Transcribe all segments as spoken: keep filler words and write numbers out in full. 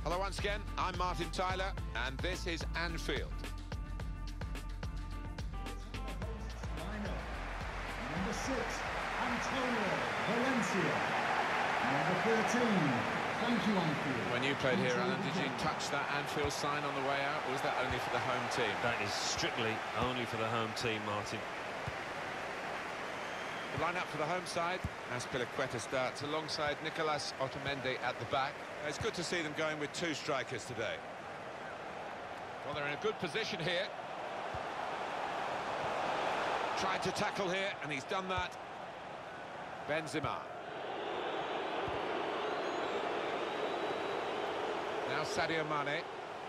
Hello once again, I'm Martin Tyler, and this is Anfield. Number six, Antonio Valencia. Number thirteen, thank you, Anfield. When you played here, Alan, did you touch that Anfield sign on the way out, or was that only for the home team? That is strictly only for the home team, Martin. The line-up for the home side, Azpilicueta starts alongside Nicolas Otamendi at the back. It's good to see them going with two strikers today. Well, they're in a good position here. Tried to tackle here, and he's done that. Benzema. Now Sadio Mane.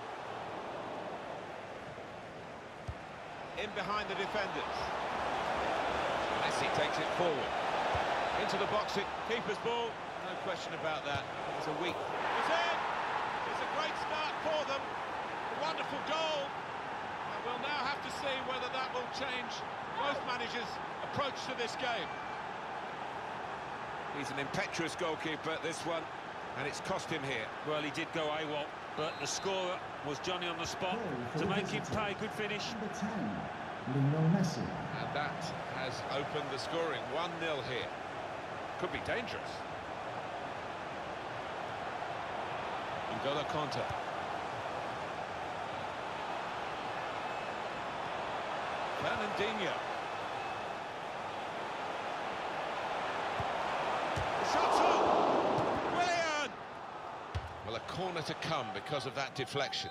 In behind the defenders. Messi takes it forward. Into the box, it keeper's ball. No question about that. It's a weak. It's in! It's a great start for them. A wonderful goal. And we'll now have to see whether that will change both managers' approach to this game. He's an impetuous goalkeeper, this one, and it's cost him here. Well, he did go AWOL, but the scorer was Johnny on the spot to make him pay. Good finish. Number ten, Lionel Messi. And that has opened the scoring. one nil here. Could be dangerous. N'Golo Kanté. Fernandinho. The shot's on! Willian! Well, a corner to come because of that deflection.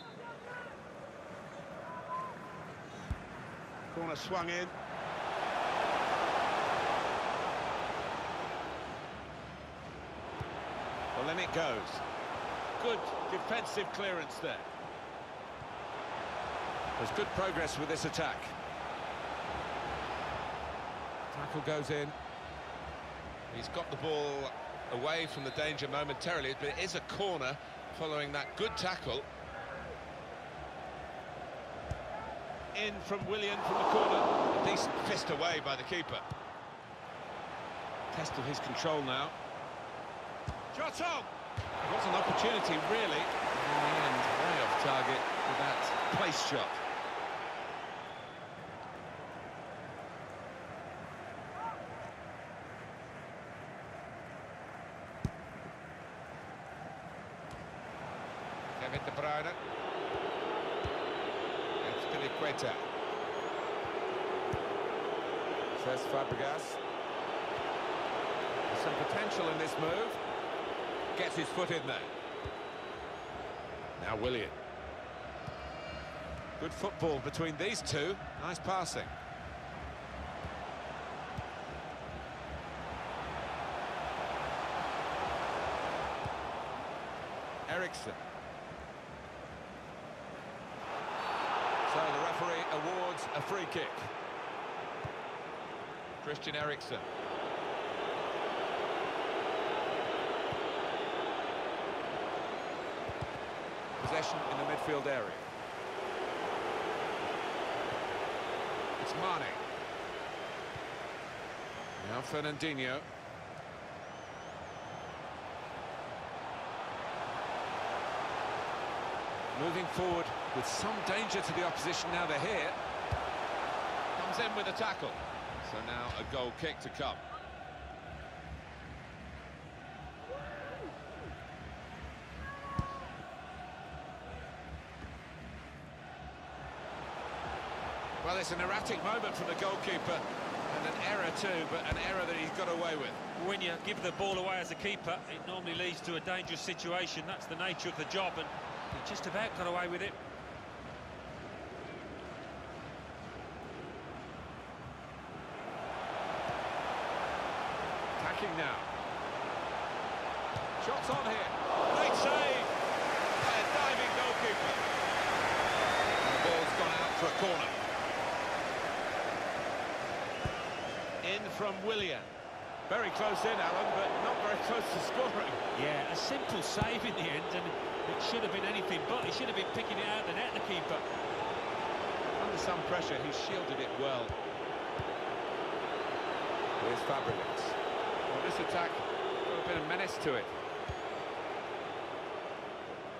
Corner swung in. Well, then it goes. Good defensive clearance there. There's good progress with this attack. Tackle goes in. He's got the ball away from the danger momentarily, but it is a corner following that good tackle. In from Willian from the corner. A decent fist away by the keeper. Test of his control now. Shot on! It was an opportunity, really. In the end, way off target with that place shot. Kevin De Bruyne. Azpilicueta. Says Fabregas. There's some potential in this move. Gets his foot in there. Now Willian. Good football between these two. Nice passing. Eriksen. So the referee awards a free kick. Christian Eriksen. Possession in the midfield area. It's Mane. Now Fernandinho. Moving forward with some danger to the opposition now they're here. Comes in with a tackle. So now a goal kick to come. Well, it's an erratic moment from the goalkeeper, and an error too, but an error that he's got away with. When you give the ball away as a keeper, it normally leads to a dangerous situation. That's the nature of the job, and he just about got away with it. Attacking now. Shots on here. Great save by a diving goalkeeper. And the ball's gone out for a corner. In from Willian. Very close in, Alan, but not very close to scoring. Yeah, a simple save in the end, and it should have been anything but. He should have been picking it out of the net, the keeper. Under some pressure, he shielded it well. Here's Fabregas. Well, this attack got a bit of menace to it.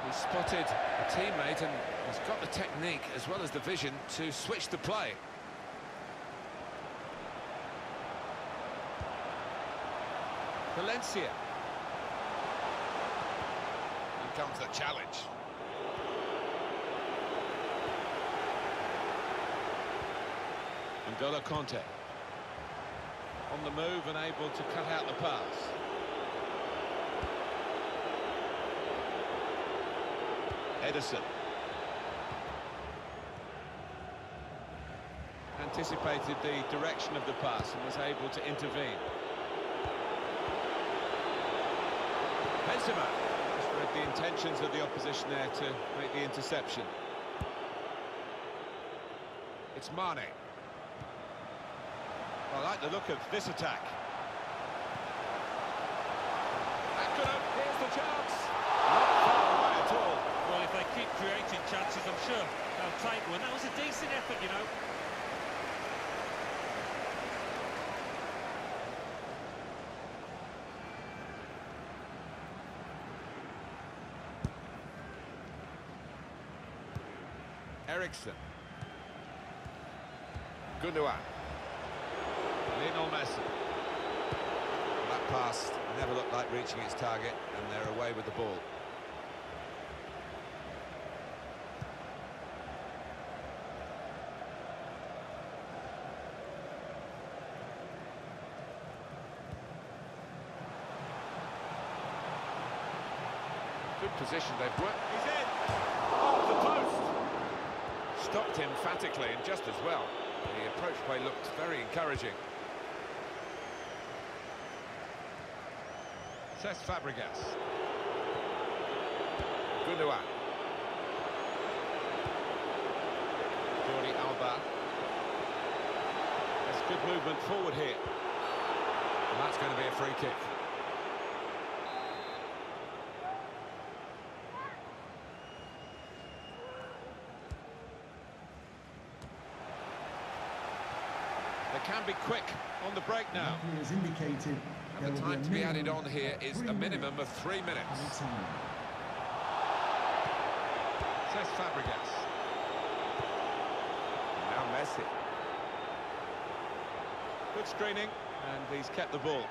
He's spotted a teammate and he's got the technique as well as the vision to switch the play. Valencia. Here comes the challenge. N'Golo Kanté. On the move and able to cut out the pass. Ederson. Anticipated the direction of the pass and was able to intervene. Benzema just read the intentions of the opposition there to make the interception. It's Mane. I like the look of this attack. That could have, here's the chance. Not far away at all. Well, if they keep creating chances, I'm sure they'll take one. That was a decent effort, you know. Eriksen. Gundogan. Lionel Messi. That pass never looked like reaching its target, and they're away with the ball. Good position they've worked. He's in! Oh, the post! Stopped emphatically and just as well. The approach play looked very encouraging. Cesc Fabregas. Gundogan. Jordi Alba. That's good movement forward here. And that's going to be a free kick. They can be quick on the break now. Has indicated and the time to be added on here is a minimum of three minutes. Cesc Fabregas. Now Messi. Good screening, and he's kept the ball.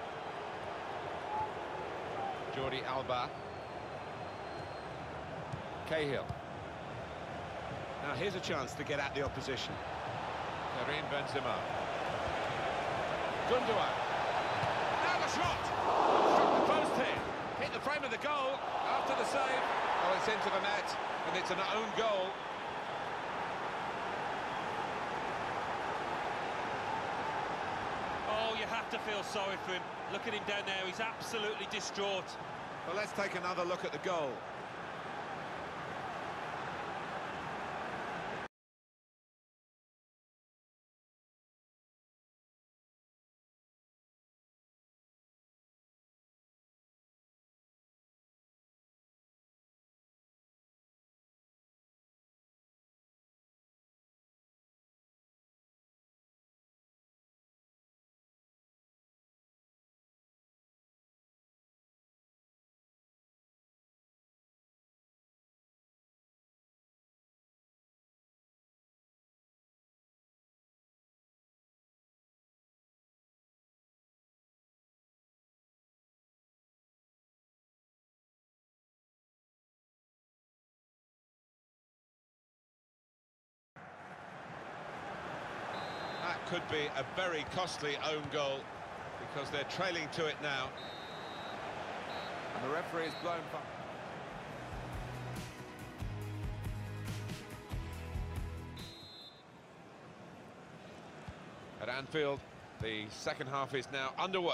Jordi Alba. Cahill. Now here's a chance to get at the opposition. Karim Benzema. Gundogan. Now the shot! Struck the post here. Hit the frame of the goal after the save. Oh, it's into the net, and it's an own goal. Oh, you have to feel sorry for him. Look at him down there, he's absolutely distraught. Well, let's take another look at the goal. That could be a very costly own goal because they're trailing to it now. And the referee is blown back. At Anfield, the second half is now underway.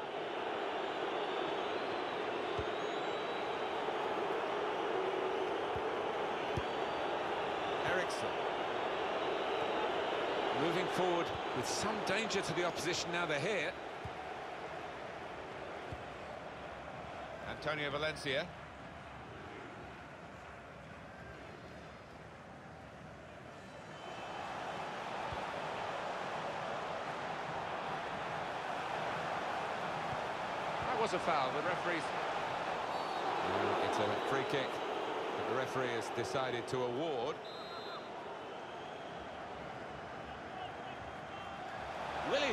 Eriksen. Moving forward with some danger to the opposition now they're here. Antonio Valencia. That was a foul, the referee's... It's a free kick But the referee has decided to award. Willian.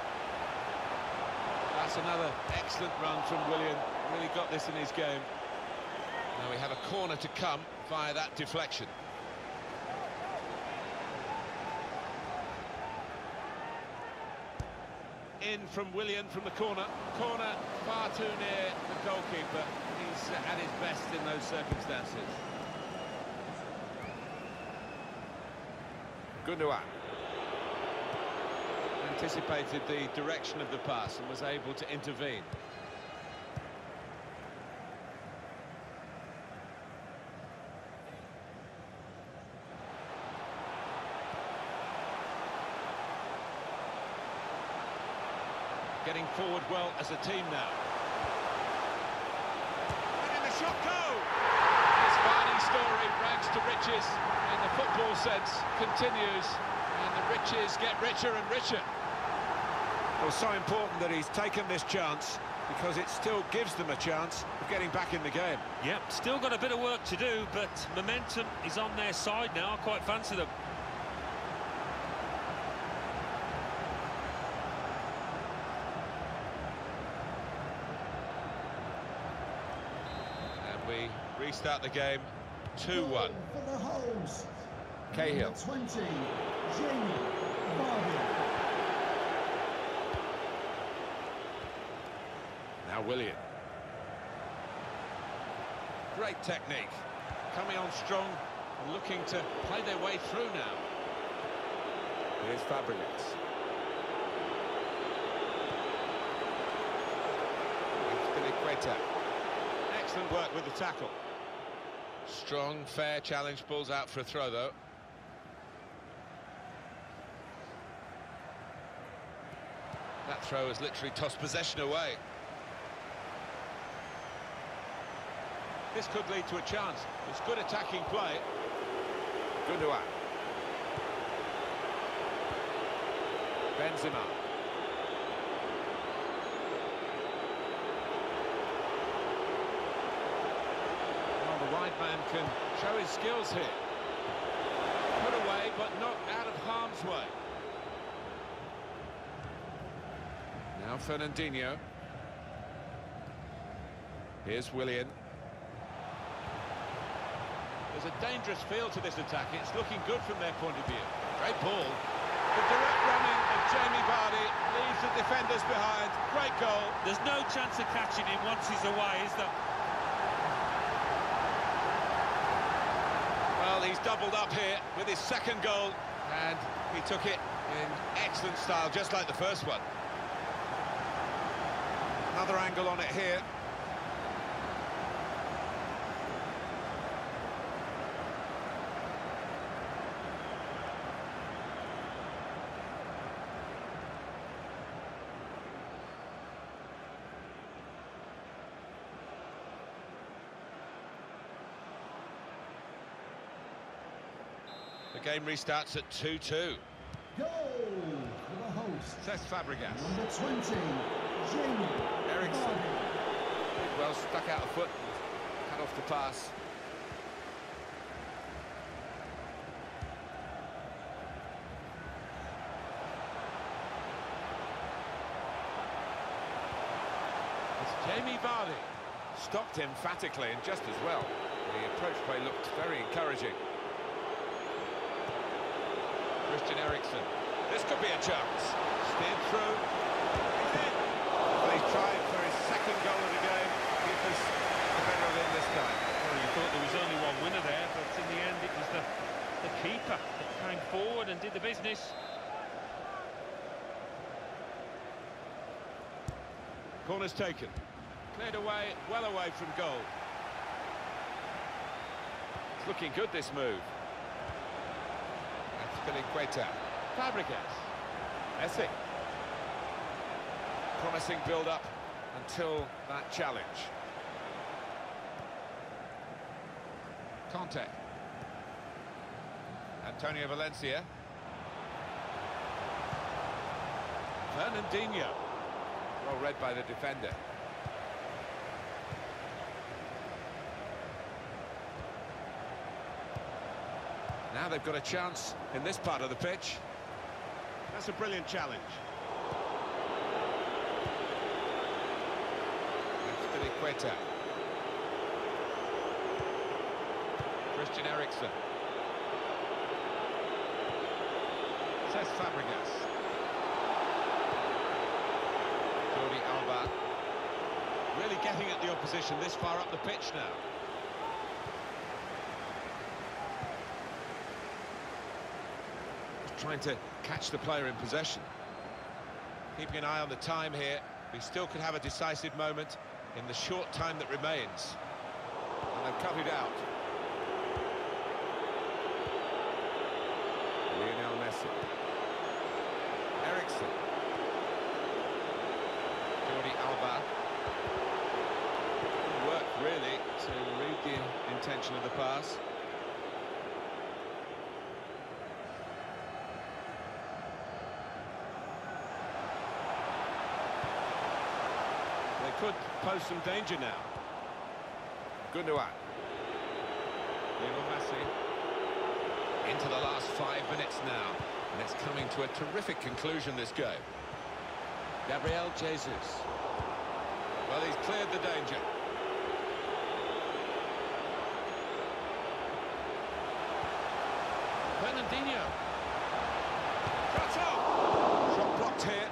That's another excellent run from Willian. Really got this in his game. Now we have a corner to come via that deflection. In from Willian from the corner. Corner far too near the goalkeeper. He's at his best in those circumstances. Gundogan anticipated the direction of the pass and was able to intervene. Getting forward well as a team now. Letting the shot go! This Vardy story, rags to riches in the football sense, continues, and the riches get richer and richer. Well, so important that he's taken this chance, because it still gives them a chance of getting back in the game. Yep, still got a bit of work to do, but momentum is on their side now. I quite fancy them. We restart the game two one. For the host. Cahill. Number twenty, Jamie Vardy. Now Willian. Great technique. Coming on strong and looking to play their way through now. Here's Fabregas. Azpilicueta. Excellent work with the tackle. Strong, fair challenge, pulls out for a throw, though. That throw has literally tossed possession away. This could lead to a chance. It's good attacking play. Gundogan. Benzema. The wide man can show his skills here. Put away, but not out of harm's way. Now Fernandinho. Here's Willian. There's a dangerous feel to this attack. It's looking good from their point of view. Great ball. The direct running of Jamie Vardy leaves the defenders behind. Great goal. There's no chance of catching him once he's away, is there? Well, he's doubled up here with his second goal, and he took it in excellent style, just like the first one. Another angle on it here. The game restarts at two two. Goal for the host. Cesc Fabregas. Number twenty, Jamie Eriksson. Vardy. Well stuck out of foot and cut off the pass. It's Jamie Vardy. Stopped emphatically and just as well. The approach play looked very encouraging. Christian Eriksen. This could be a chance. Steered through. He's in. Well, he's trying for his second goal of the game. Keeper's better than this time. Well, you thought there was only one winner there, but in the end it was the, the keeper that came forward and did the business. Corner's taken. Cleared away, well away from goal. It's looking good, this move. Azpilicueta. Fabregas. Messi. Promising build-up until that challenge. Conte. Antonio Valencia. Fernandinho. Well read by the defender. Now they've got a chance in this part of the pitch. That's a brilliant challenge. Queta. Christian Eriksen. Cesc Fabregas. Jordi Alba. Really getting at the opposition this far up the pitch now. Just trying to catch the player in possession. Keeping an eye on the time here. We still could have a decisive moment in the short time that remains. And they've cut it out. Lionel Messi. Eriksen. Jordi Alba. Good work, really, to read the intention of the pass. They could pose some danger now. Gundogan. Lionel Messi. Into the last five minutes now. And it's coming to a terrific conclusion, this game. Gabriel Jesus. Well, he's cleared the danger. Fernandinho. Shots off! Shot blocked here.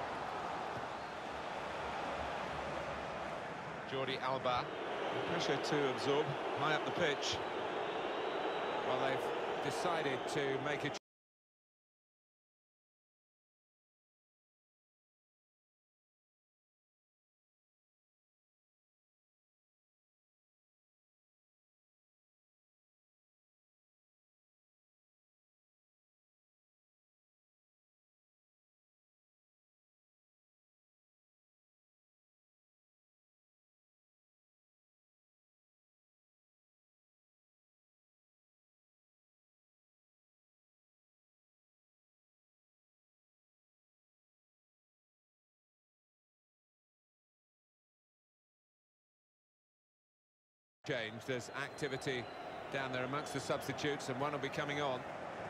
Jordi Alba. Pressure to absorb, high up the pitch. Well, they've decided to make a... change. There's activity down there amongst the substitutes, and one will be coming on.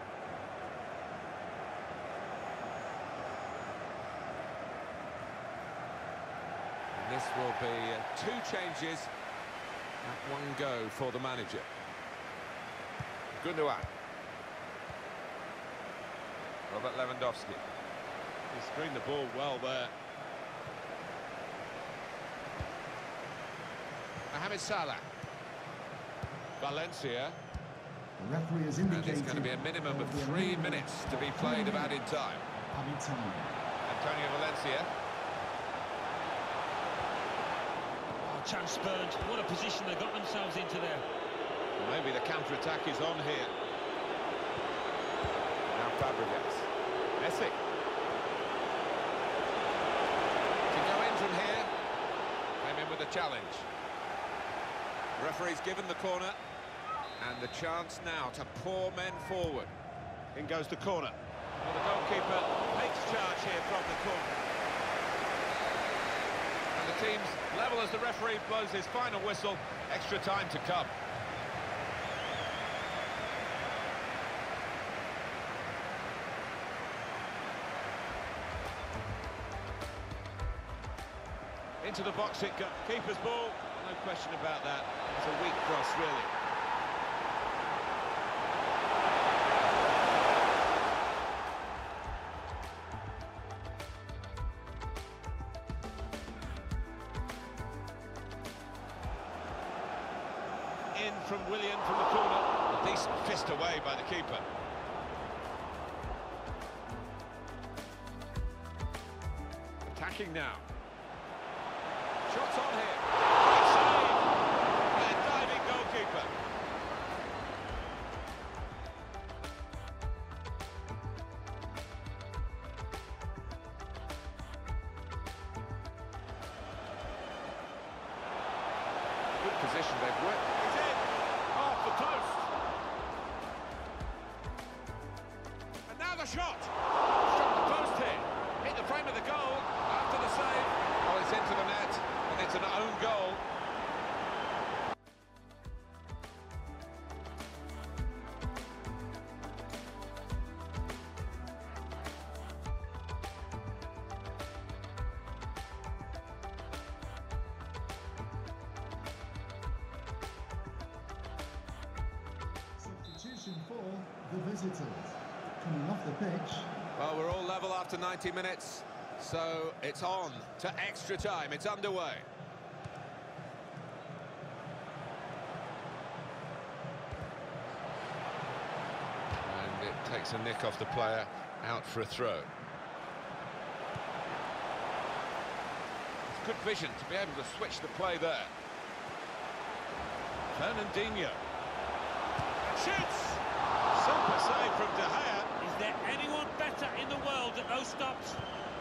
And this will be uh, two changes at one go for the manager. Gundogan. Robert Lewandowski. He screened the ball well there. Mohamed Salah. Valencia. The referee has And indicated it's going to be a minimum of there will be a three minimum minutes to be of played three of added minutes time. Added time. Antonio Valencia. Oh, chance spurned. What a position they got themselves into there. Maybe the counter-attack is on here. Now Fabregas. Messi. To go in from here. Came in with a challenge. Referee's given the corner. And the chance now to pour men forward. In goes the corner. Well, the goalkeeper takes charge here from the corner. And the team's level as the referee blows his final whistle. Extra time to come. Into the box it goes. Keeper's ball. No question about that. It's a weak cross, really. In from Willian from the corner. A decent fist away by the keeper. Attacking now. Shots on here. Great save. A diving goalkeeper. Good position they've worked. He's in. Off the post. And now the shot. Struck the post here. Hit the frame of the goal. After the save. Oh, it's into the net, and it's an own goal. visitors. Coming off the pitch. Well, we're all level after ninety minutes, so it's on to extra time. It's underway. And it takes a nick off the player, out for a throw. It's good vision to be able to switch the play there. Fernandinho. Shoots! Super save from De Gea. Is there anyone better in the world at those stops?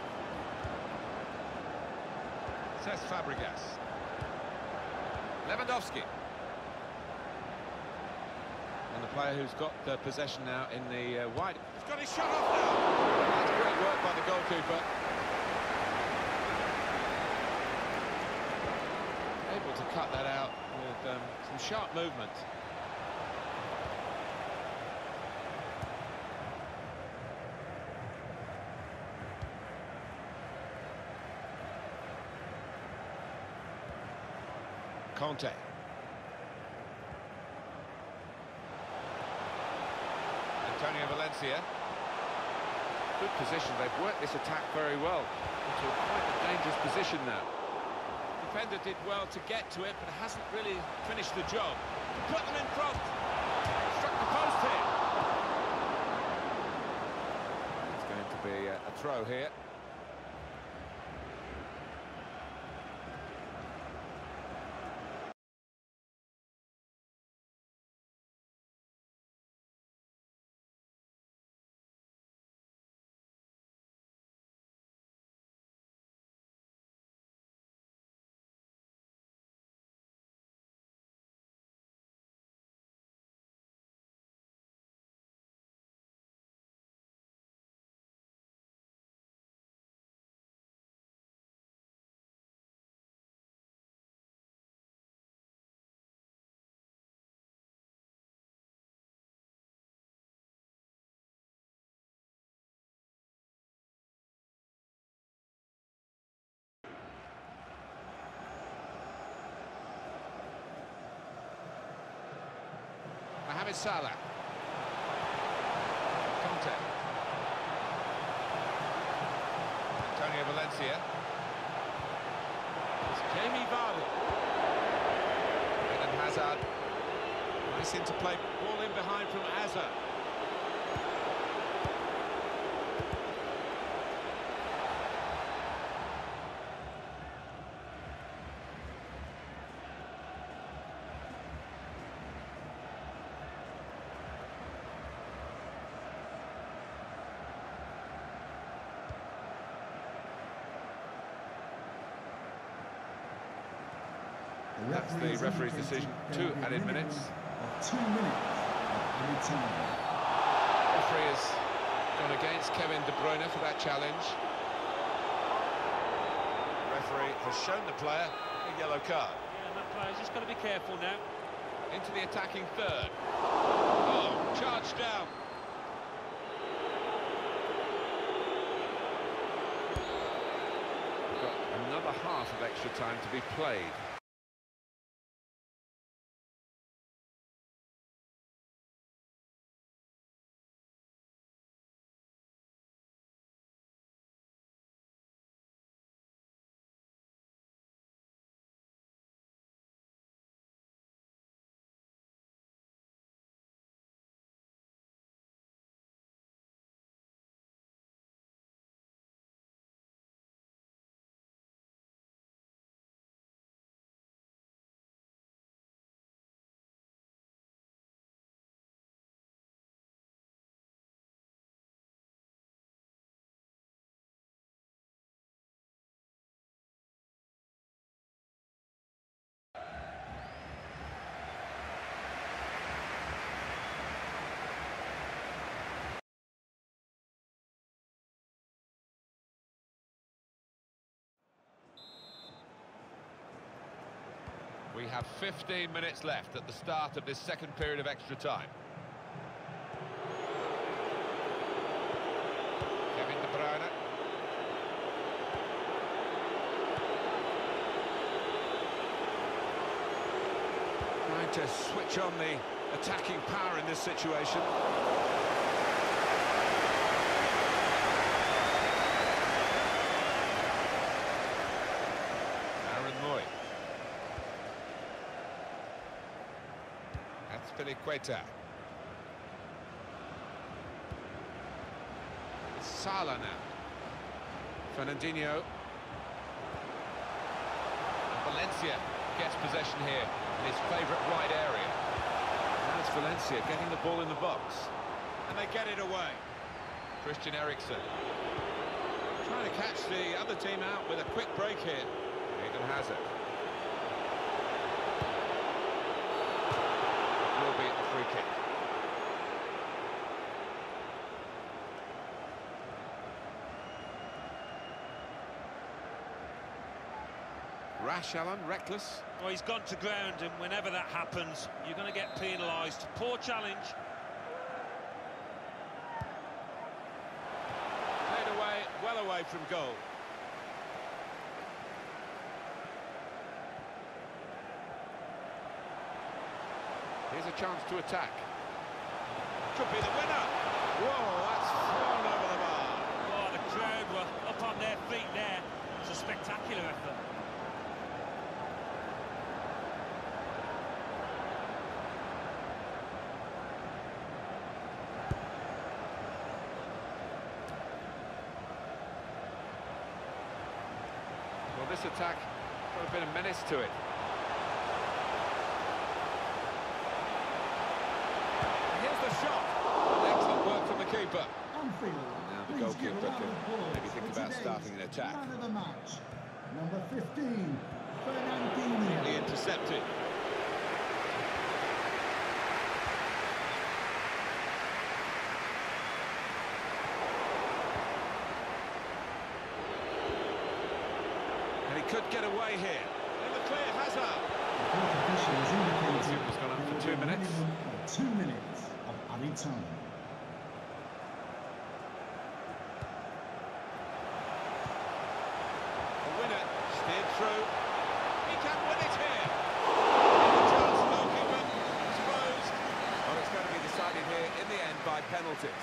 Cesc Fabregas. Lewandowski. And the player who's got the possession now in the uh, wide. He's got his shot off now. That's great work by the goalkeeper. Able to cut that out with um, some sharp movement. Conte. Antonio Valencia. Good position. They've worked this attack very well into quite a dangerous position now. Defender did well to get to it, but hasn't really finished the job. Put them in front. Struck the post here. It's going to be a, a throw here. Mohamed Salah. Conte. Antonio Valencia. It's Jamie Vardy. Eden Hazard. Nice interplay. Ball in behind from Hazard. That's the referee's decision. Two added minutes. Two minutes of added time. Referee has gone against Kevin De Bruyne for that challenge. The referee has shown the player a yellow card. Yeah, and that player's just got to be careful now. Into the attacking third. Oh, charged down. We've got another half of extra time to be played. We have fifteen minutes left at the start of this second period of extra time. Kevin De Bruyne. Trying to switch on the attacking power in this situation. Azpilicueta. It's Salah now. Fernandinho. And Valencia gets possession here in his favourite wide area. Now it's Valencia getting the ball in the box. And they get it away. Christian Eriksen. Trying to catch the other team out with a quick break here. Eden Hazard. Will be at the free kick. Rash, Alan, reckless. Well, he's gone to ground, and whenever that happens, you're going to get penalised. Poor challenge. Played away, well away from goal. Here's a chance to attack. Could be the winner. Whoa, that's flown over the bar. Oh, the crowd were up on their feet there. It's a spectacular effort. Well, this attack got a bit of menace to it. Here's the shot. Excellent work from the keeper. Anfield. Now the Please goalkeeper give a round can of applause maybe think for about today's starting an attack. Man of the match, number fifteen, Fernandinho. He intercepted. And he could get away here. In the clear, Hazard. The court officials indicated It was gone up there for will two be a minutes. minimum of two minutes of added time. The winner steered through. He can win it here. And the chance, goalkeeper exposed. Well, it's going to be decided here in the end by penalties.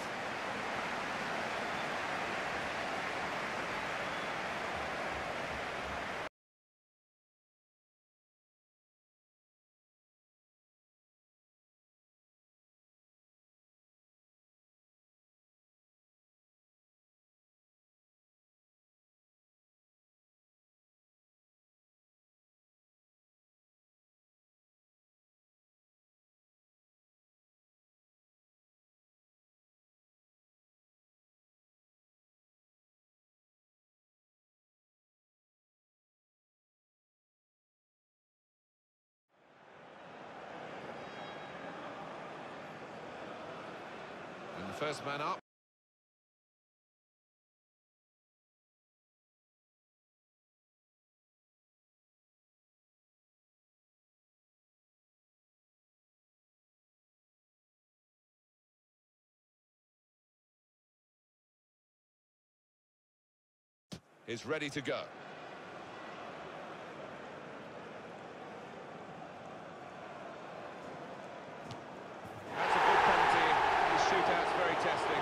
And the first man up. Is ready to go. That's a good penalty. His shootout's very testing.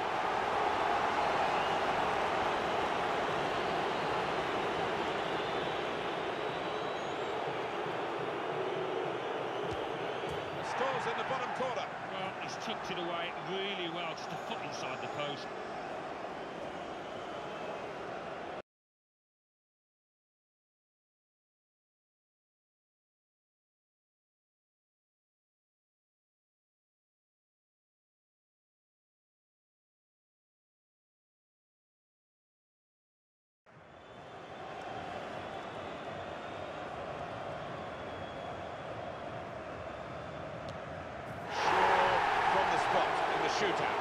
Scores in the bottom corner. Well, he's tucked it away really well, just a foot inside the post. From the spot in the shootout.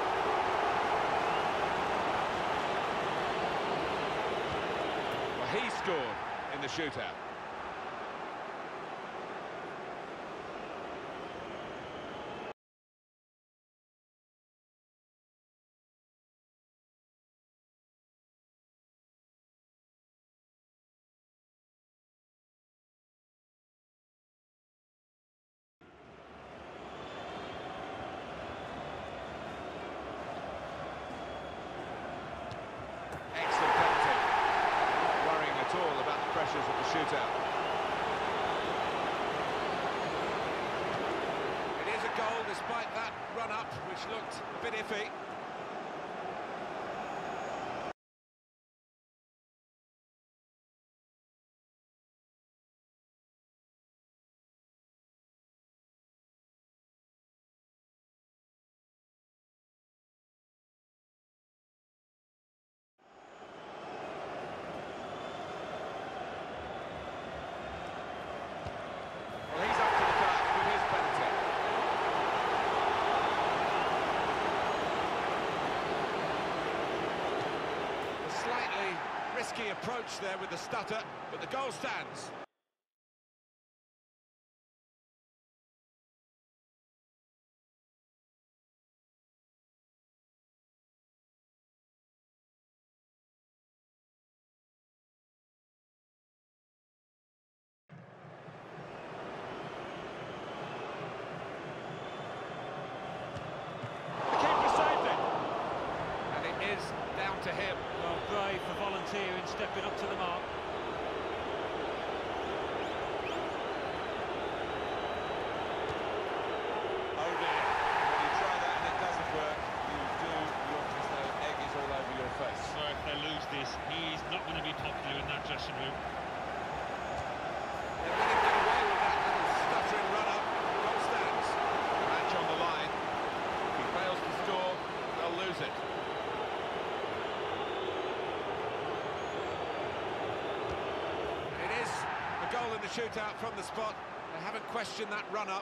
Well, he scored in the shootout. Excellent penalty. Not worrying at all about the pressures of the shootout. It is a goal. despite that run-up, which looked a bit iffy. Well, he's up to the task with his penalty. A slightly risky approach there with the stutter, but the goal stands. Down to him. Well, brave for volunteering, stepping up to the mark. Oh dear, when you try that and it doesn't work, you do look as though egg is all over your face. So if they lose this, he's not going to be popular in that dressing room. They let him get away with that little stuttering run-up. Goal stands. Match on the line. If he fails to score, they'll lose it. Goal in the shootout from the spot. They haven't questioned that run-up.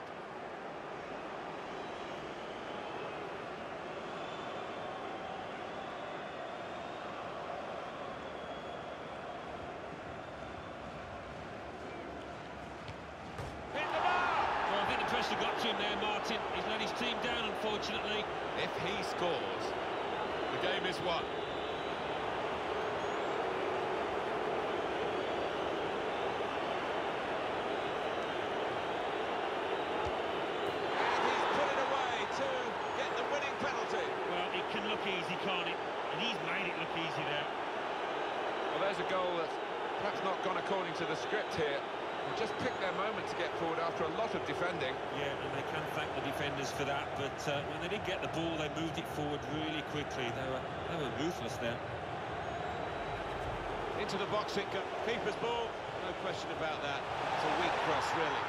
Hit the bar! Well, I think the pressure got to him there, Martin. He's let his team down, unfortunately. If he scores, the game is won. Can look easy, can't it? And he's made it look easy there. Well, there's a goal that's perhaps not gone according to the script here. They just picked their moment to get forward after a lot of defending. Yeah, and they can thank the defenders for that, but uh, when they did get the ball, they moved it forward really quickly. They were, they were ruthless there. Into the box it goes. Keeper's ball, no question about that. It's a weak cross, really.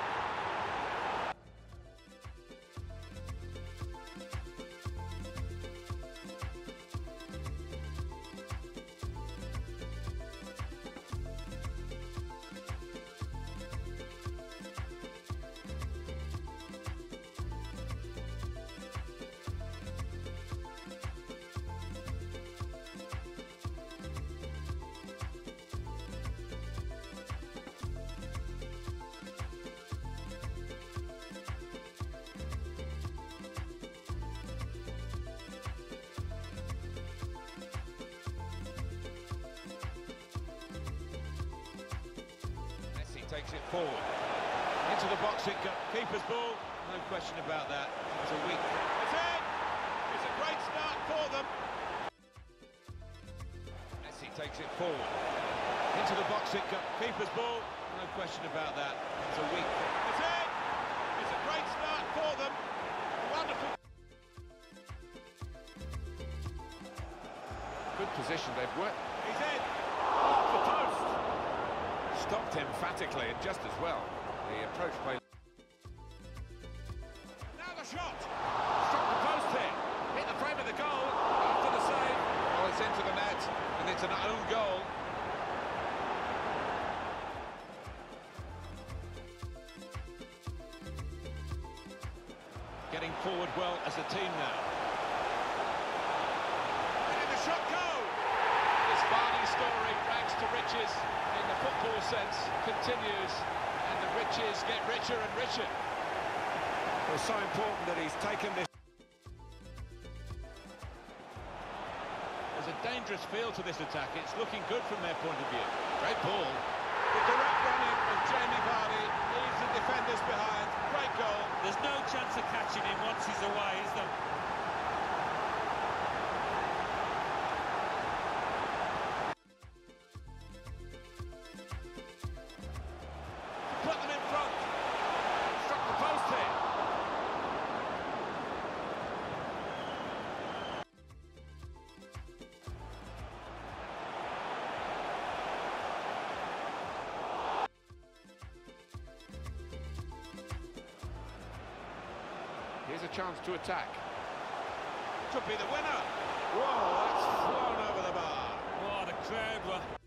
Takes it forward. Into the box it goes. Keeper's ball, no question about that. It's a weak... It's in! It's a great start for them. Messi takes it forward. Into the box it goes. Keeper's ball, no question about that. It's a weak... It's in! It's a great start for them. Wonderful. Good position they've worked. He's in! Off the post! Stopped emphatically and just as well. The approach play. Now the shot! Struck the post here. Hit the frame of the goal after the save. Oh, it's into the net, and it's an own goal. Getting forward well as a team now. Letting the shot go! This Vardy story, rags to riches in the football sense, continues, and the riches get richer and richer. It was so important that he's taken this. There's a dangerous feel to this attack. It's looking good from their point of view. Great ball. The direct running of Jamie Vardy leaves the defenders behind. Great goal. There's no chance of catching him once he's away, is there? Put them in front. Struck the post here. a chance to attack. Could be the winner. Whoa, that's flown over the bar. Oh, the crowd were